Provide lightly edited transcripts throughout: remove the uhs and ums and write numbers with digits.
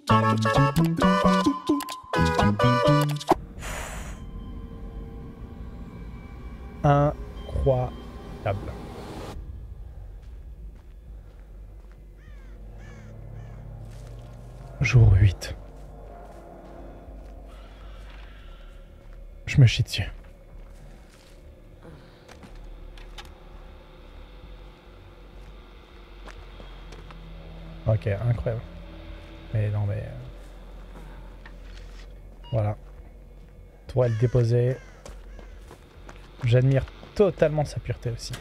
Incroyable. Jour 8. Je me chie dessus. Ok, incroyable. Mais non mais... Voilà. Toile déposée. J'admire totalement sa pureté aussi.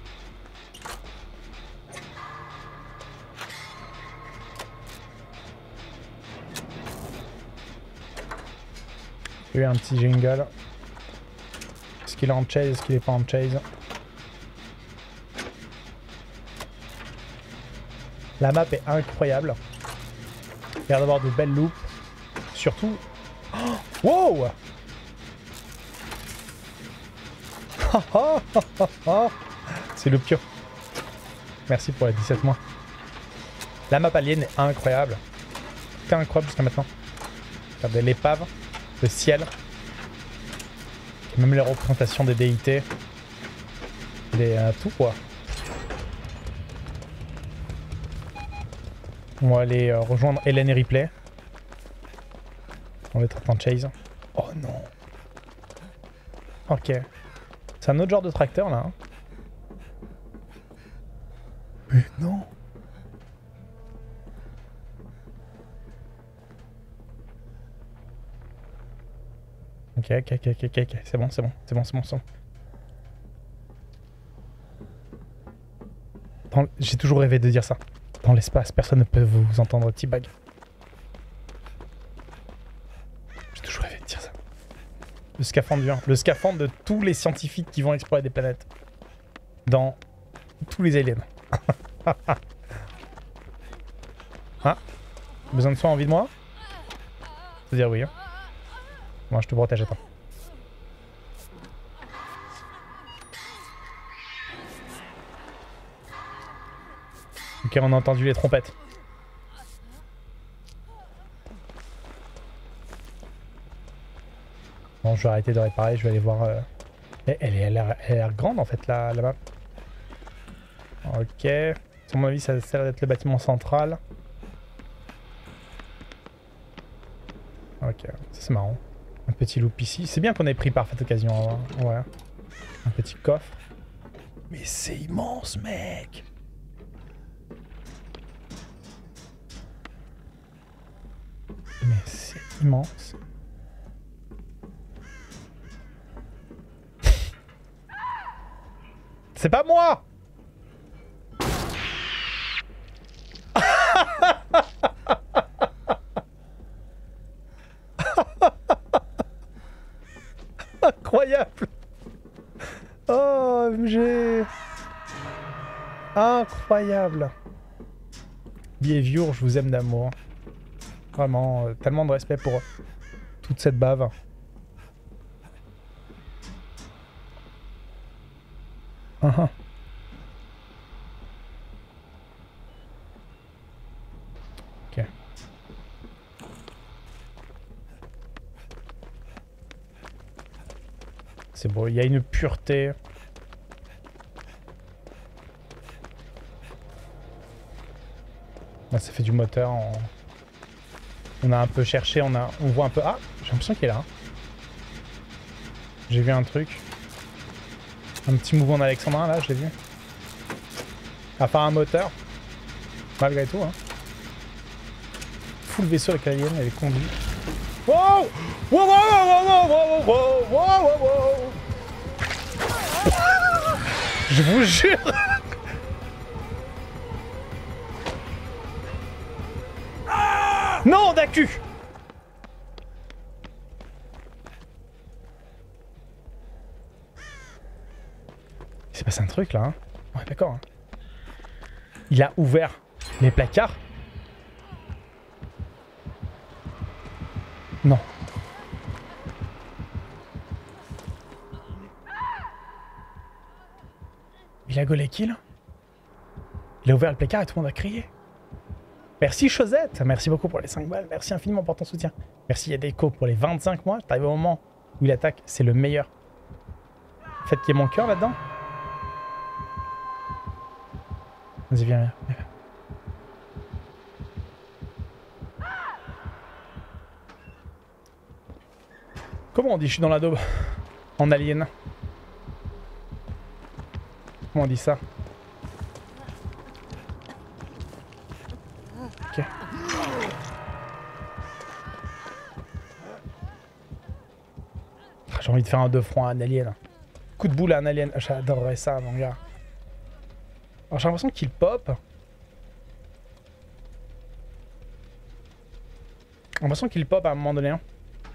Il y a eu un petit jingle. Est-ce qu'il est en chase? Est-ce qu'il est pas en chase? La map est incroyable. Il y a l'air d'avoir de belles loops. Surtout... Oh, wow. C'est le pire. Merci pour les 17 mois. La map alien est incroyable. C'était incroyable jusqu'à maintenant. Regardez l'épave, le ciel. Même les représentations des déités. Tout quoi. On va aller rejoindre Hélène et Ripley. On va être en chase. Oh non. Ok. C'est un autre genre de tracteur là. Hein. Mais non. Ok. C'est bon. J'ai toujours rêvé de dire ça. Dans l'espace, personne ne peut vous entendre T-Bag. J'ai toujours rêvé de dire ça. Le scaphandre du 1. Le scaphandre de tous les scientifiques qui vont explorer des planètes. Dans tous les aliens. Ah. Besoin de soin, envie de moi? Faut dire oui. Hein. Moi, je te protège, attends. Ok, on a entendu les trompettes. Bon, je vais arrêter de réparer, je vais aller voir... Elle a l'air grande en fait, la map. Ok. À mon avis, ça sert d'être le bâtiment central. Ok, ça c'est marrant. Un petit loop ici. C'est bien qu'on ait pris parfaite occasion. Hein. Ouais. Un petit coffre. Mais c'est immense, mec! Mais c'est immense. C'est pas moi! Incroyable! Oh, MG! Incroyable! Behavior, je vous aime d'amour. Vraiment, tellement de respect pour toute cette bave. Ok. C'est beau, il y a une pureté. Là, ça fait du moteur. On a un peu cherché, on voit un peu... Ah, j'ai l'impression qu'il est là. Hein. J'ai vu un truc. Un petit mouvement d'Alexandrin, là, je l'ai vu. À part un moteur. Malgré tout, hein. Full vaisseau avec l'alien, elle est conduite. Wow! Wow, wow, wow, wow, wow, wow, wow, wow, wow. Je vous jure. Non, Daku! Il s'est passé un truc là, hein. Ouais, d'accord. Hein. Il a ouvert les placards. Non. Il a gaulé qui là? Il a ouvert le placard et tout le monde a crié. Merci Chosette, merci beaucoup pour les 5 balles, merci infiniment pour ton soutien. Merci Yadeko pour les 25 mois, t'arrives au moment où il attaque, c'est le meilleur. Faites qu'il y ait mon cœur là-dedans. Vas-y, viens. Comment on dit je suis dans la daube? En alien. Comment on dit ça? Ok. J'ai envie de faire un deux fronts à un alien. Coup de boule à un alien. J'adorerais ça, mon gars. Alors j'ai l'impression qu'il pop. J'ai l'impression qu'il pop à un moment donné. Hein.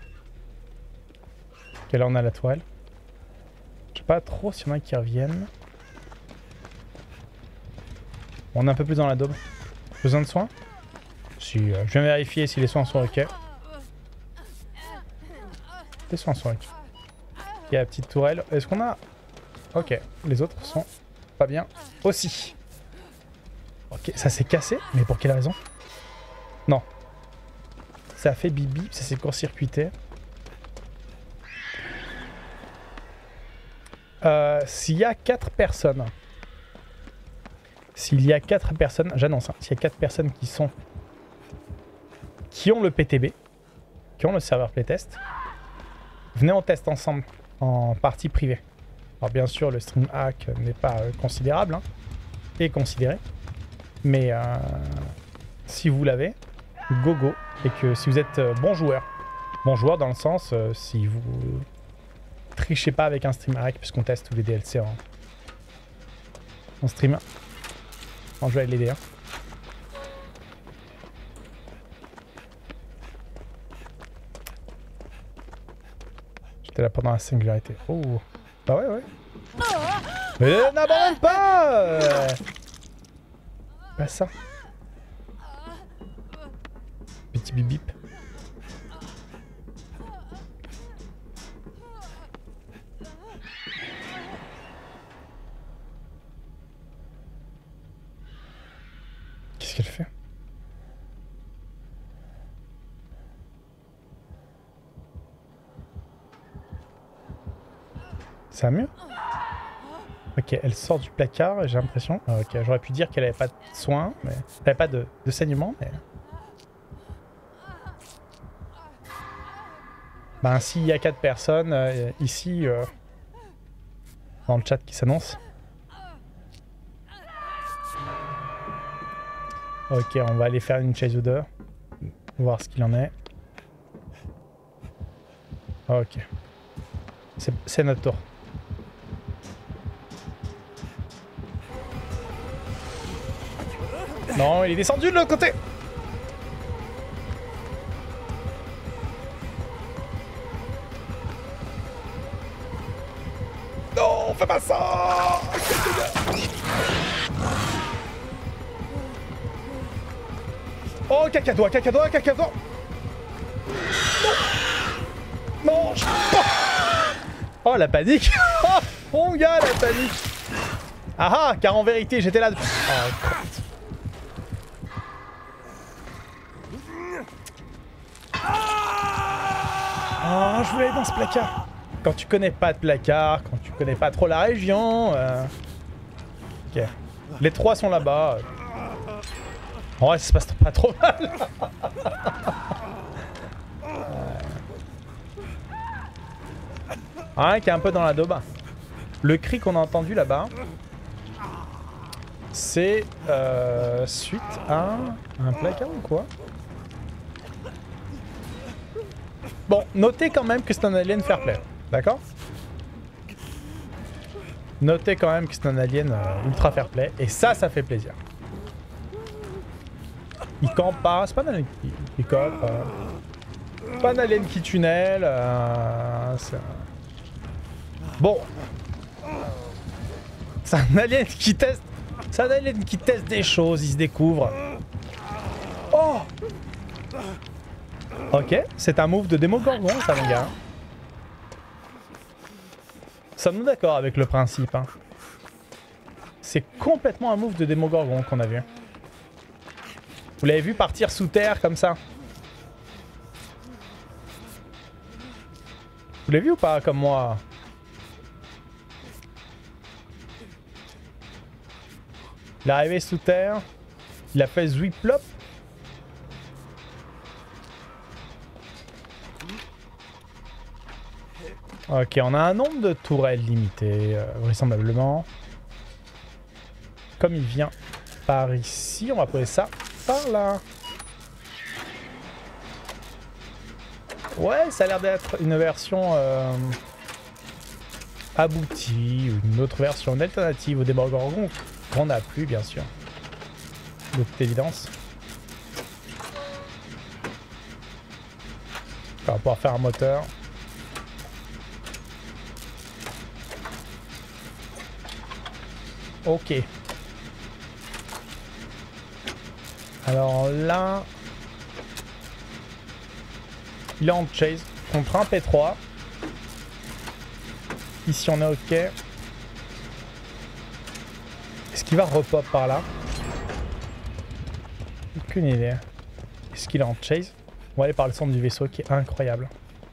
Ok, là on a la toile. Je sais pas trop s'il y en a qui reviennent. On est un peu plus dans la daube. Besoin de soins? Si, je viens vérifier si les soins sont ok. Les soins sont ok. Il y a la petite tourelle. Est-ce qu'on a... Ok, les autres sont pas bien aussi. Ok, ça s'est cassé, mais pour quelle raison? Non. Ça a fait bibi, ça s'est court-circuité. S'il y a 4 personnes... S'il y a 4 personnes, j'annonce, hein, s'il y a 4 personnes qui ont le PTB, qui ont le serveur playtest, venez on teste ensemble en partie privée. Alors bien sûr le stream hack n'est pas considérable, hein, et considéré, mais si vous l'avez, go, et que si vous êtes bon joueur dans le sens si vous trichez pas avec un stream hack, puisqu'on teste tous les DLC en stream. En jeu avec les dés. J'étais là pendant la singularité. Oh. Bah ouais. Mais n'abandonne pas Pas ça. Petit bip bip. Qu'est-ce qu'elle fait? Ça va mieux? Ok, elle sort du placard, j'ai l'impression. Ok, j'aurais pu dire qu'elle avait pas de soins, mais elle avait pas de saignement, mais... Ben, s'il y a 4 personnes ici, dans le chat qui s'annonce. Ok, on va aller faire une chase ou deux. Voir ce qu'il en est. Ok. C'est notre tour. Non, il est descendu de l'autre côté. Non, fais pas ça. Oh, cacadois. Non. Oh, la panique. Oh, mon gars, la panique. Ah, car en vérité, j'étais là depuis... Oh, oh, je voulais aller dans ce placard. Quand tu connais pas de placard, quand tu connais pas trop la région... Ok. Les 3 sont là-bas. En vrai, ça se passe pas trop mal. Un qui est un peu dans la daube. Le cri qu'on a entendu là-bas, c'est suite à un placard ou quoi? Bon, notez quand même que c'est un alien fair play, d'accord? Notez quand même que c'est un alien ultra fair play, et ça fait plaisir. Il campe pas, c'est pas un alien qui campe. Pas un alien qui tunnel. Bon. C'est un alien qui teste. C'est un alien qui teste des choses, il se découvre. Oh! Ok, c'est un move de Démogorgon, ça, mon gars. Sommes-nous d'accord avec le principe, hein? C'est complètement un move de Démogorgon qu'on a vu. Vous l'avez vu partir sous terre comme ça? Vous l'avez vu ou pas comme moi? Il est arrivé sous terre. Il a fait zwip-plop. Ok, on a un nombre de tourelles limité, vraisemblablement. Comme il vient par ici, on va poser ça par là. Ouais, ça a l'air d'être une version aboutie, ou une autre version, une alternative au Démogorgon qu'on n'a plus, bien sûr. De toute évidence. On va pouvoir faire un moteur. Ok. Alors là... Il est en chase contre un P3. Ici on est ok. Est-ce qu'il va repop par là? Aucune idée. Est-ce qu'il est en chase? On va aller par le centre du vaisseau qui est incroyable.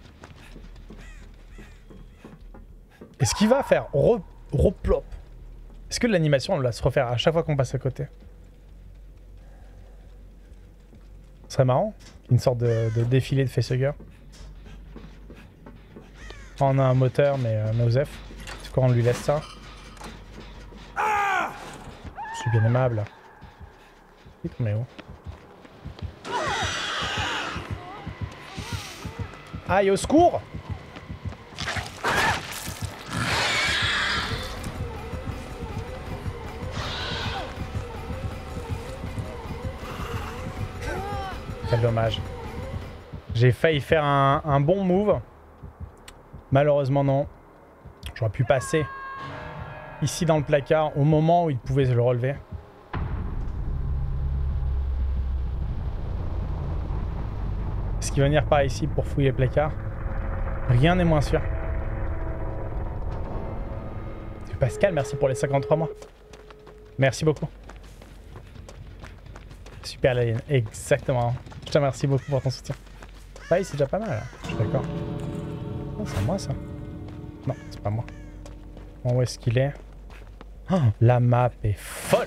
Est-ce qu'il va faire replop? Est-ce que l'animation on va se refaire à chaque fois qu'on passe à côté? Ce serait marrant. Une sorte de défilé de facehugger. On a un moteur mais Osef. C'est quoi, on lui laisse ça? Je suis bien aimable. Mais où? Aïe, au secours! Quel dommage. J'ai failli faire un bon move. Malheureusement non. J'aurais pu passer ici dans le placard au moment où il pouvait le relever. Est-ce qu'il va venir par ici pour fouiller le placard? Rien n'est moins sûr. Pascal, merci pour les 53 mois. Merci beaucoup. Super l'alien, exactement. Je te remercie beaucoup pour ton soutien. Ah oui, c'est déjà pas mal là. Je suis d'accord. Oh, c'est à moi ça. Non, c'est pas moi. Bon, où est-ce qu'il est? Oh, la map est folle.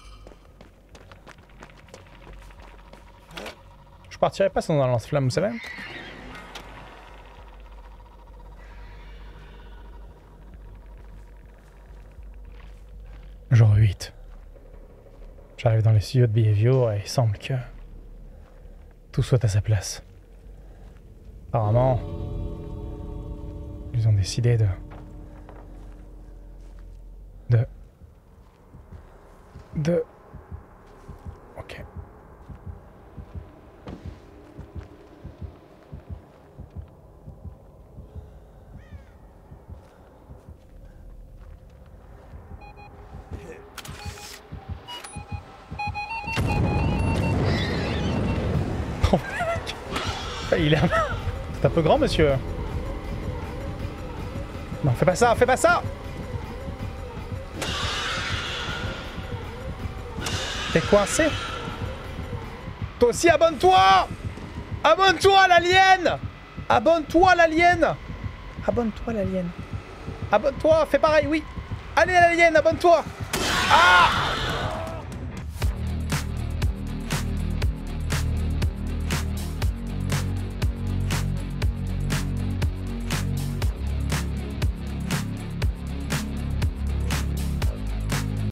Je partirais pas sans un lance-flamme, vous savez? Jour 8. J'arrive dans les studios de Behavior et il semble que tout soit à sa place. Apparemment, ils ont décidé de... Ok. Oh mec, il est c'est un peu grand monsieur. Non, fais pas ça, fais pas ça. T'es coincé? Toi aussi, abonne-toi! Abonne-toi, l'alien! Abonne-toi, l'alien! Abonne-toi, l'alien. Abonne-toi, fais pareil, oui. Allez, l'alien, abonne-toi! Ah!